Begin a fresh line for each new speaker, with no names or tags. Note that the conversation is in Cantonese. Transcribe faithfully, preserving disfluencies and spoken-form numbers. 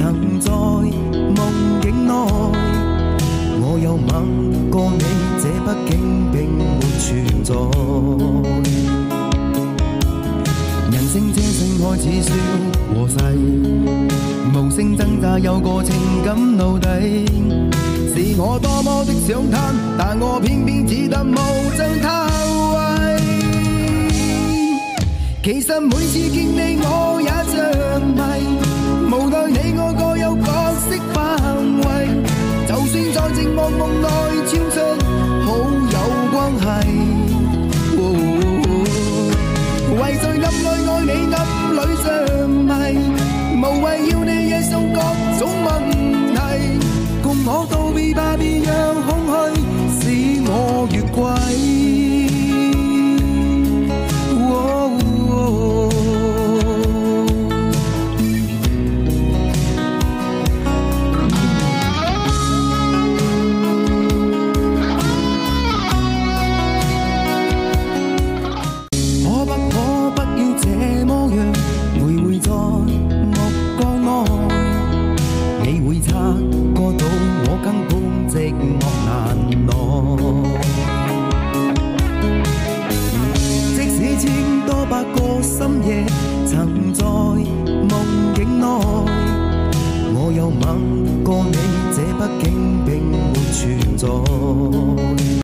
曾在夢境內，我有吻過你，這畢竟並沒存在。人生這世愛似笑和誓，無聲掙扎有個情感奴隸，是我多麼的想貪，但我偏偏只得無盡偷慰。其實每次見你我也着迷，無奈你我各有角色範圍，就算在寂寞夢內超出好友關係。為在暗裏愛你，暗裏着迷，無謂要你惹上各種問題，共我道別吧，別讓空虛使我越軌。深夜曾在夢境內，我有吻過你，這畢竟並沒存在。